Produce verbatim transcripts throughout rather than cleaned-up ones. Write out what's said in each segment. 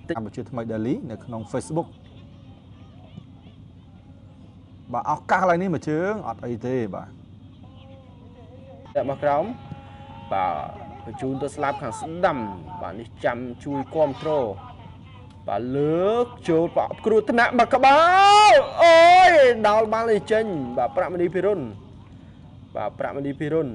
តាមជាថ្មីដាលីនៅក្នុង Facebook បាទឱកាសឡើយនេះមួយជើងអត់អីទេបាទតែមកក្រោមបាទបញ្ជូនទៅស្លាប់ខាងស្ដាំបាទនេះចាំជួយគ្រប់គ្រងបាទលើកចូលប្រអប់គ្រោះថ្នាក់មកក្បាលអូយដល់បាល់នេះចេញបាទប្រាក់មនីភិរុនបាទប្រាក់មនីភិរុន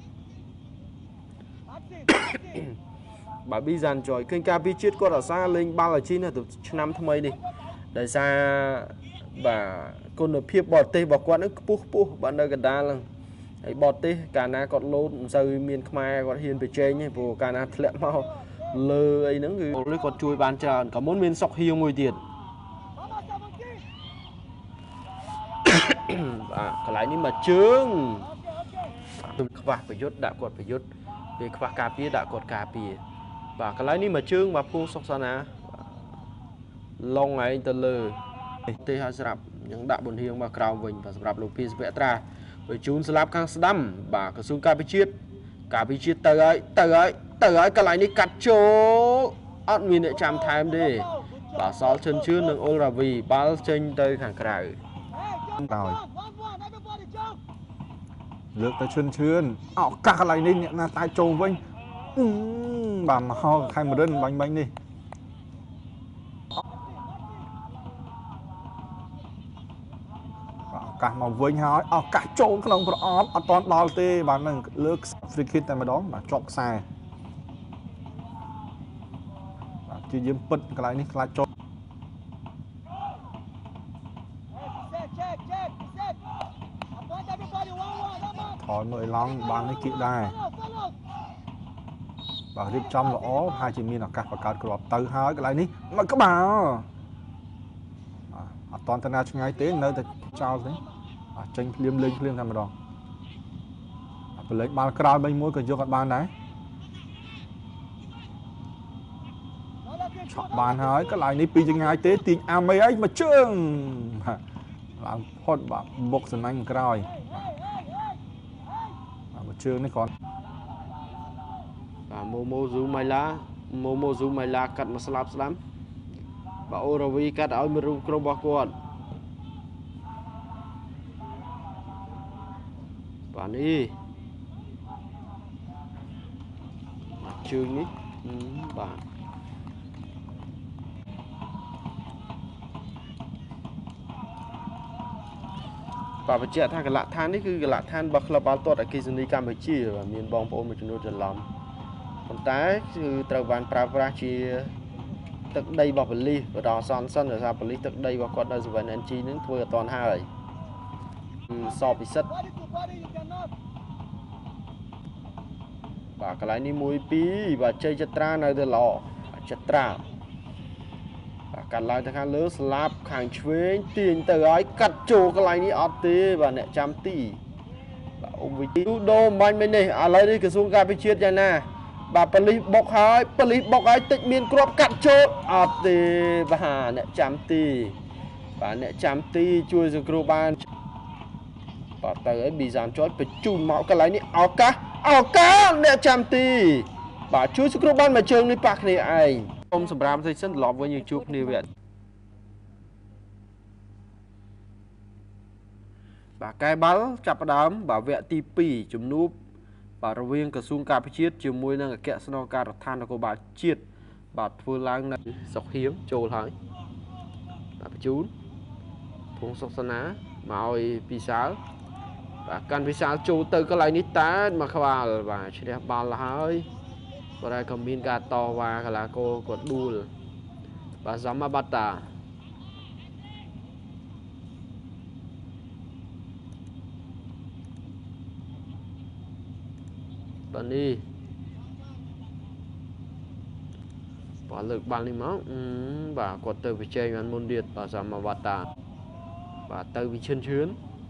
បាទប៊ីសានចយឃើញការពីជាតិគាត់អាសាលេងបាល់អាជីពទៅឆ្នាំថ្មីនេះដោយសារបាទគុណភាពបរទេសរបស់គាត់នឹងខ្ពស់ខ្ពស់បាទនៅកណ្ដាលហ្នឹងហើយបរទេសកាលណាគាត់លោតមិនសូវមានខ្មែរគាត់ហ៊ានប្រជែងទេព្រោះកាលណាធ្លាក់មកលើអីហ្នឹងគឺគាត់ជួយបានច្រើនក៏មុនមានសុកហៀងមួយទៀតបាទកន្លែងនេះមកជើងខ្វះប្រយុទ្ធដាក់គាត់ប្រយុទ្ធពេលខ្វះការពារដាក់គាត់ការពារបាទកន្លែងនេះមកជើងបាទភួងសុកសាណាឡុងឯងទៅលើទេឲ្យស្រាប់នឹងដាក់បុនហៀងមកក្រោមវិញបាទសម្រាប់លោកភីសវត្រាបញ្ជូនស្លាប់ខាងស្ដាំបាទក្រសួងការពិជាតិការពិជាតិទៅហើយទៅហើយទៅហើយកន្លែងនេះកាត់ចូលអត់មានអ្នកចាំថែមទេបាទសល់ឈិនជឿននិងអ៊ុលរ៉ាវីបាល់ចេញទៅខាងក្រៅដោយលើកទៅឈឿនឈឿនឱកាសកន្លែងនេះអ្នកណាតែចូលវិញបាទមកហោខេមរិនបាញ់បាញ់នេះឱកាសមកវិញហើយឱកាសចូលក្នុងប្រអប់អត់ទាន់ដល់ទេបាទនឹងលើក free kick តែម្ដងបាទជាប់ខ្សែបាទជាយាមពិតកន្លែងនេះខ្លាចចូលថយមើលឡងបាននេះគៀកដែរបាទរៀបចំល្អហើយជាមានឱកាសបង្កើតគ្រាប់ទៅហើយកន្លែងនេះមកក្បាលអត់តន់តាណាឆ្ងាយទេនៅតែចោលទេបាទចេញភ្លាមលេងភ្លាមតែម្ដងប្រឡែកបាល់ក្រោយបីមួយក៏យកអត់បានដែរឆក់បានហើយកន្លែងនេះពីចងាយទេទាញអាមេអីមកជើងបាទឡើងផុតបាទបុកសំណាញ់ក្រោយបាទមកជើងនេះគាត់បាទម៉ូម៉ូស៊ូម៉ៃឡាម៉ូម៉ូស៊ូម៉ៃឡាកាត់មកស្លាប់ស្ដាំបាទអូរ៉ាវីកាត់ឲ្យមួយរូបក្រុមរបស់គាត់បាទនេះបាទជើងនេះបាទបាទបញ្ជាក់ថាកលៈឋាននេះគឺកលៈឋានរបស់ក្លឹបបាល់ទាត់អគ្គិសនីកម្ពុជាបាទមានបងប្អូនមួយចំនួនច្រឡំប៉ុន្តែគឺត្រូវបានប្រើប្រាស់ជាទឹកដីរបស់ប៉ូលីសបដអសន្នសិនដោយសារប៉ូលីសទឹកដីរបស់គាត់នៅ seven N G នឹងធ្វើអត់ទាន់ហើយគឺសពពិសិដ្ឋបាទកន្លែងនេះមួយពីរបាទជ័យចត្រានៅទៅល្អចត្រាបាទកាត់ឡើងទៅខាងលើស្លាប់ខាងឆ្វេងទាញទៅឲ្យកាត់ចូលកន្លែងនេះអត់ទេបាទអ្នកចាំទីបាទអ៊ំវិទូដូមិនបាញ់មិញនេះឥឡូវនេះក្រសួងការពិជាតិយ៉ាងណាបាទប៉ូលីសបុកហើយប៉ូលីសបុកហើយតិចមានគ្រាប់កាត់ចូលអត់ទេបាទអ្នកចាំទីបាទអ្នកចាំទីជួយសង្គ្រោះបានបាទទៅឲ្យប៊ីសានជាប់បញ្ជូនមកកន្លែងនេះឱកាសឱកាសអ្នកចាំទីបាទជួយសង្គ្រោះបានមួយជើងនេះប៉ះគ្នាឯងសូមសម្រាប់សិនសិនត្រឡប់វិញយើងជួបគ្នាវិញបាទកែបាល់ចាប់ផ្ដើមបាទវគ្គទីពីរជំនួបបាទរវាងក្រសួងការពិជាតិជាមួយនឹងអគ្គស្នងការដ្ឋាននគរបាលជាតិបាទធ្វើឡើងនៅសុកហៀងចូលហើយបាទបញ្ជូនភួងសុកសាណាមកឲ្យពិសាលបាទកាន់ពិសាលចូលទៅកន្លែងនេះតែមកក្បាលបាទឈ្នះបាល់ហើយបាទក៏មានការតវ៉ាកីឡាករគាត់ដួលបាទសមបាតាបាទនេះបាទលើកបាល់នេះមកបាទគាត់ទៅវិជ័យបានមុនទៀតបាទសមបាតាបាទទៅវិឈិនឈឿន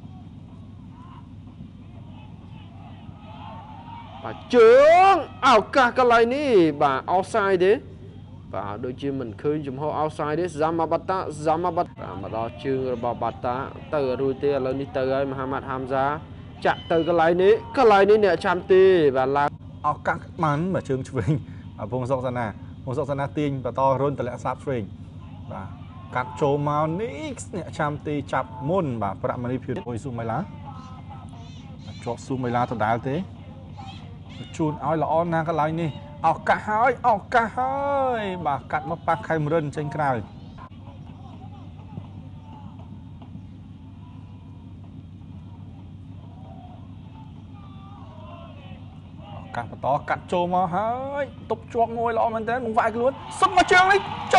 បាទជើងឱកាសកន្លែងនេះបាទអោហ្សាយទេបាទដូចជាមិនឃើញចំហអោហ្សាយទេសាម៉ាបាតាសាម៉ាបាតាមកដល់ជើងរបស់បាតាទៅរួចទេឥឡូវនេះទៅហើយមហាម៉ាត់ហាំសាចាក់ទៅកន្លែងនេះកន្លែងនេះអ្នកចាំទេបាទឡើងឱកាសបានមកជើងឆ្វេងភុងសុកសាណាភ một số sân tiên và to rôn từ lẽ sáp swing và cắt trô màu nix nè chăm ti chập môn vàประมาณนี้ผิวโอ้ยซูมไม่ละจอซูมไม่ละตัวดาวเต้จูนเอาละออนนางก็ไล่นี่เอากะหายเอากะหายบ่ากัดมาปักไข่มรนเชิงกลางกัดมาต่อกัดโจมาหายตบจวบงวยละออนมันเต้นมึงไหวกันล้วนซุปมาเชิงเลยโจ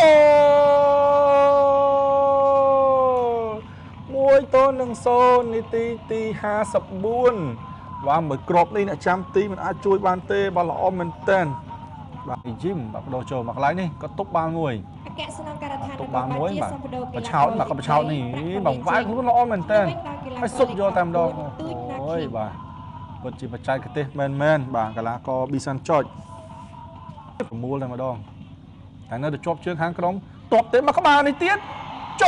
มวยตัวหนึ่งโซนนี่ตีตีห้าสิบบุญว่าเหมือนกรอบนี่เนี่ยจำตีมันอาจช่วยบานเต้บอลละออนมันเต้นบางจิ้มแบบโดโจมักไล่นี่ก็ตบบางงวยตบบางงวยแบบประชาแบบก็ประชานี่บางไหวคุณละออนมันเต้นให้สุดโยตามดอกโอ้ยบ่าบทจีบใจกันเต้แมนแมนบ่ากะลาก็บีซันจอยมูเลยมาดองแต่นั่นเดี๋ยวจบเชือกหางกระดองตบเต็มมาเข้ามาในเตี้ยโจ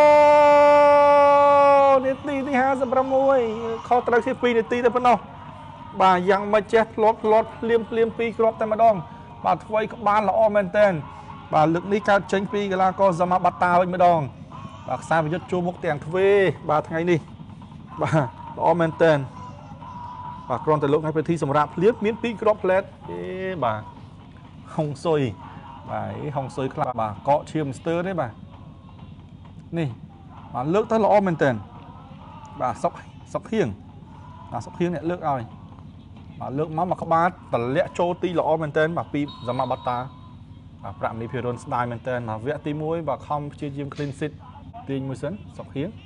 นี่ตีที่ห้าสิบประมวยเขาตรัสที่ปีนี่ตีแต่พนอบ่ายังมาเจ็ดลดลดเลี้ยมเลี้ยมปีกรอบแต่มาดองบ่าถอยกับบ้านละออแมนเทนบ่าลึกนี้การเชิงปีกะลาก็จะมาบัตตาไปมาดองบ่าสายไปยึดจูมุกเตียงทเวบ่าทั้งไงนี่บ่าละออแมนเทนบ่ากรอนแต่ลุกให้เป็นที่สำรับเลี้ยมมิ้นปีกรอบเพลทเอ๊บ่าหงซอยบ่าหงซอยคลาบ่าเกาะเชียมสเตอร์ได้บ่านี่บ่าเลือกตั้งละออแมนเทนบ่าซอกซอกเฮียงบ่าซอกเฮียงเนี่ยเลือกเอาบ่าเลือกม้ามาขบาดแต่เละโจตีละออแมนเทนบ่าปีจะมาบัตตาบ่าประมีพิรอนสไตล์แมนเทนบ่าเวทตีมวยบ่าคอมเชียร์ยิมคลีนซิตตีมวยเซนซอกเฮียง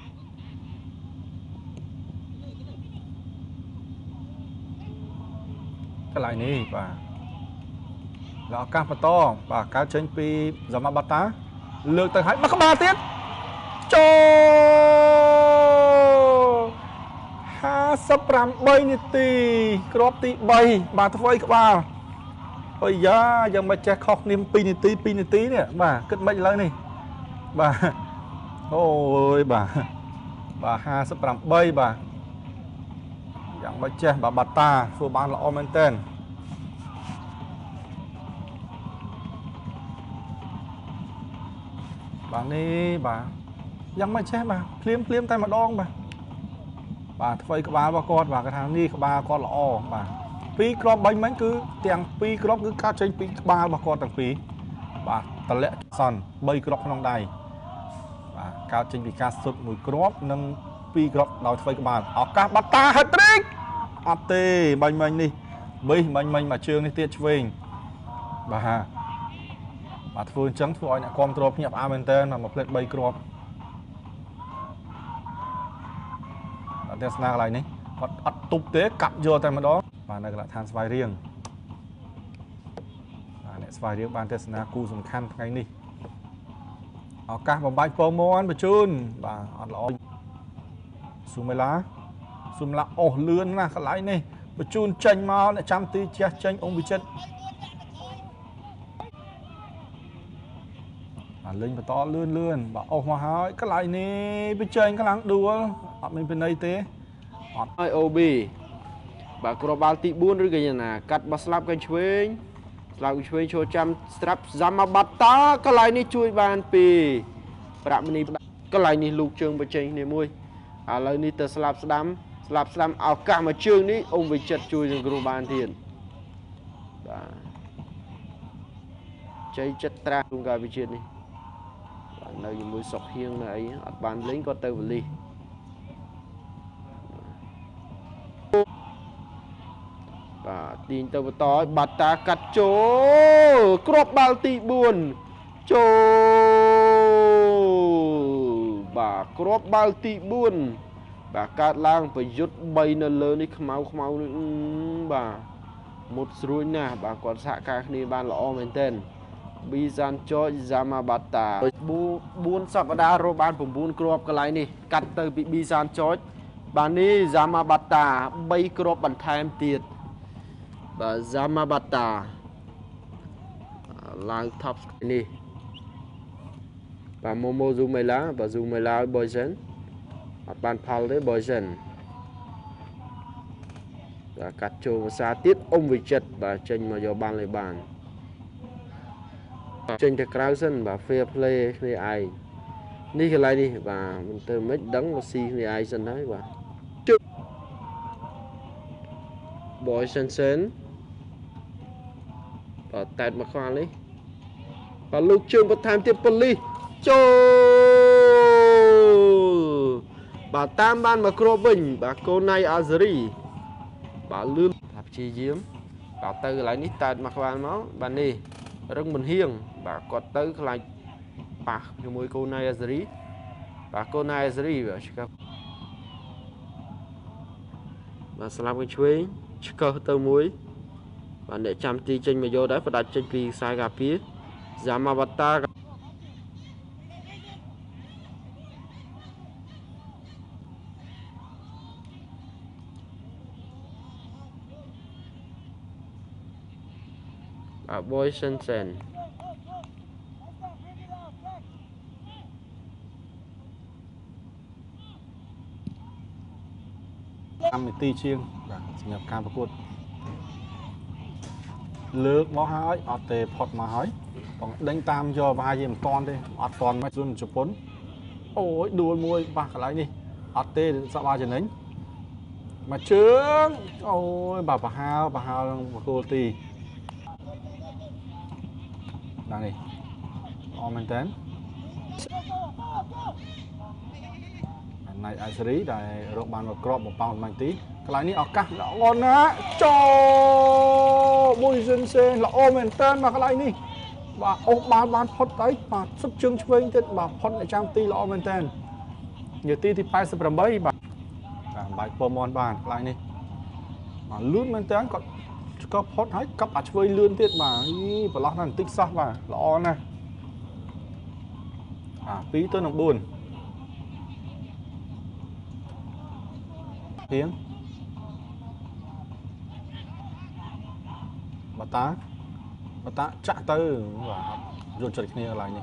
ก็ไรนี่บ่าแล้วการปะต้อบ่าการเชิญปีจะมาบัตตาเลือกแต่ให้มาขบาดเตี้ยโจห้าสิบรำใบนิตีกรอบตีใบบาทไฟกับบ่าโอ้ยยายังมาแจกคอกนิ่มปีนิตีปีนิตีเนี่ยบ่าขึ้นไม่เลยนี่บ่าโอ้ยบ่าบ่าห้าสิบรำใบบ่ายังมาแจกบ่าบัตตาฟูบานละออมเมนเทนบ่านี่บ่ายังไม่แช่มาเพลียมเพลียมแต่มาดองบ่าบ่าไฟกบาบ่ากอดบ่ากระทางนี่กบากอดละอบ่าปีกรอบใบมันคือเตียงปีกรอบคือการใช้ปีกบาบ่ากอดต่างปีบ่าตะเละซอนใบกรอบขนมใดบ่าการใช้ปีกาสุดมือกรอบนั่งปีกรอบเราไฟกบาออกกาบัตตาฮัตริกอัตเต้ใบมันนี่ใบมันมันมาเชิงนี่เตี้ยช่วยบ่าบ่าฟื้นจังฟื้นเนี่ยความตรวจเงียบอาร์เมนเทนมาเพลทใบกรอบเทศนาอะไรนี่อัดตุบเตะกัดโยแต่มาดองมาในกระทานสบายเรียงเนี่ยสบายเรียงบานเทศนากูสำคัญไงนี่เอาการบำบัดโปรโมนไปจุนบ่าอัดลอยสุเมลาสุเมลาโอ้เลื่อนนะขลายนี่ไปจุนเจนมาเนี่ยจำตีเจ้าเจนองค์บิเจตเลื่อนไปต่อเลื่อนเลื่อนบ่าออกมาหายก็ไหลนี่ไปเจนกำลังดูอัดมันเป็นไอเต้ไอโอบีบ่ากรอบาลติบุญหรือไงนะกัดบาสลับกันช่วยสลับช่วยโชว์จำสตรัปจำมาบัตตาก็ไหลนี่ช่วยบานปีประมันนี่ก็ไหลนี่ลูกเชิงไปเจนในมวยอะไรนี่แต่สลับสลัมสลับสลัมเอากามาเชิงนี้องค์ไปจัดช่วยในกรอบาลเทียนใจจัดตราตรงการไปเชียนนี่ในมวยสอกเฮียงในอัดบานเล้งก็เตอร์ลีตีนเตอร์ต่อบัตตากัดโจกรอบบาลติบุญโจบ่ากรอบบาลติบุญบ่าการล่างไปยุดใบนั่นเลยนี่ขมเอาขมเอานี่บ่าหมดรุ่นนะบ่าก่อนสะการนี่บานละออมเมนเทนบีซันโจจามาบัตตาบูบุญสัปดาห์โรบานผมบุญกรอบกันไรนี่กัดเตอร์บีซันโจบานนี้จามาบัตตาใบกรอบบันทายมตีดบ่าจามาบัตตาลางท็อปนี่บ่าโมโมซูเมล่าบ่าซูเมล่าบอยเซนบานพาวเลยบอยเซนบ่ากัดโจมาซาติดอมวิจัดบ่าเจนมาโยบานเลยบานចេញទៅក្រៅសិនបាទ fair play គ្នាឯងនេះកន្លែងនេះបាទមិនទៅមិនដឹងមកស៊ីគ្នាឯងសិនហើយបាទជឹក Boy Sensen បាទតែតមកខ្វល់នេះបាទលោកជើងបន្ថែមទៀតប៉ូលីសចូលបាទតាមបានមកគ្របវិញបាទកូនណៃអាសេរីបាទលឿនថាព្យាយាមបាទទៅកន្លែងនេះតែតមកខ្វល់មកបាទនេះរឹងមិនហៀងបាទគាត់ទៅខ្លាចប៉ះជាមួយកូនណៃអាសេរីបាទកូនណៃអាសេរីបាទឆ្កឹះបាទស្លាប់វិញឆ្វេងឆ្កឹះទៅមួយបាទអ្នកចាំទីចេញមកយកដែរផ្ដាច់ចេញពីខ្សែការពារយ៉ាម៉ាវ៉ាតាអា Boy Sensen ห้านาทีជាងបាទសម្រាប់ការប្រកួតលើកមកហើយអត់ទេផុតមកហើយបងដេញតាមយកប្រហែលជាមិនតាន់ទេអត់តាន់មកជូនជប៉ុនអូយដួលមួយប៉ះកន្លែងនេះអត់ទេសបាចំណេញមកជើងអូយបាទប្រហើប្រហើនឹងបកគោលទីដល់នេះអមមែនតើណៃអាសេរីដែលរកបានមកក្របមកប៉ោងបាញ់ទីកន្លែងនេះឱកាសល្អណាស់ចូលមួយសិនសេល្អមែនតើមកកន្លែងនេះបាទអូសបាល់បានផុតទៅបាទសុបជើងឆ្វេងទៀតបាទផុតនៅចាំទីល្អមែនតើនាទីទីប៉ែតសិបប្រាំបីបាទបាទបាយពមន់បានកន្លែងនេះបាទលឿនមែនតើគាត់ក៏ផុតហើយកັບអាឆ្វេងលឿនទៀតបាទអីប្រឡោះណាស់បន្តិចសោះបាទល្អណាស់បាទពីរទៅនឹងបួនពីងបាតាបាតាចាក់ទៅបាទយល់ចិត្តគ្នាកន្លែងនេះ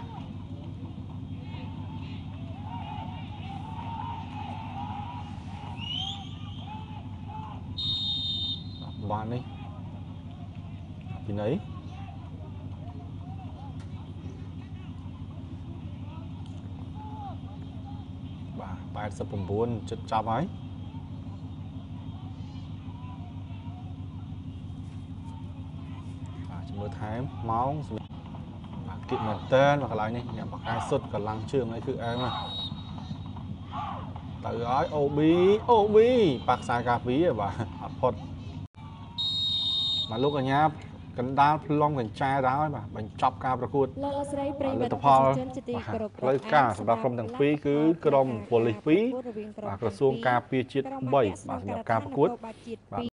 បាននេះពីណីបាទប៉ែតសិបប្រាំបួនចិត្តចាប់ហើយមើលថែមម៉ោងបាទគៀកមែនតើមកកន្លែងនេះញ៉ាំបកាយសុទ្ធកម្លាំងជើងអីគឺអែមទៅហើយអូប៊ីអូប៊ីប៉ាខ្សែការពារបាទអត់ផុតបាទលោកកញ្ញាកណ្ដាលផ្លុំកញ្ចែដល់ហើយបាទបញ្ចប់ការប្រកួតលោកអស្រីប្រិយមិត្តផលផ្លូវការសម្រាប់ក្រុមទាំងពីរគឺក្រុមប៉ូលីសពីរបាទក្រសួងការពារជាតិបីបាទសម្រាប់ការប្រកួតបាទ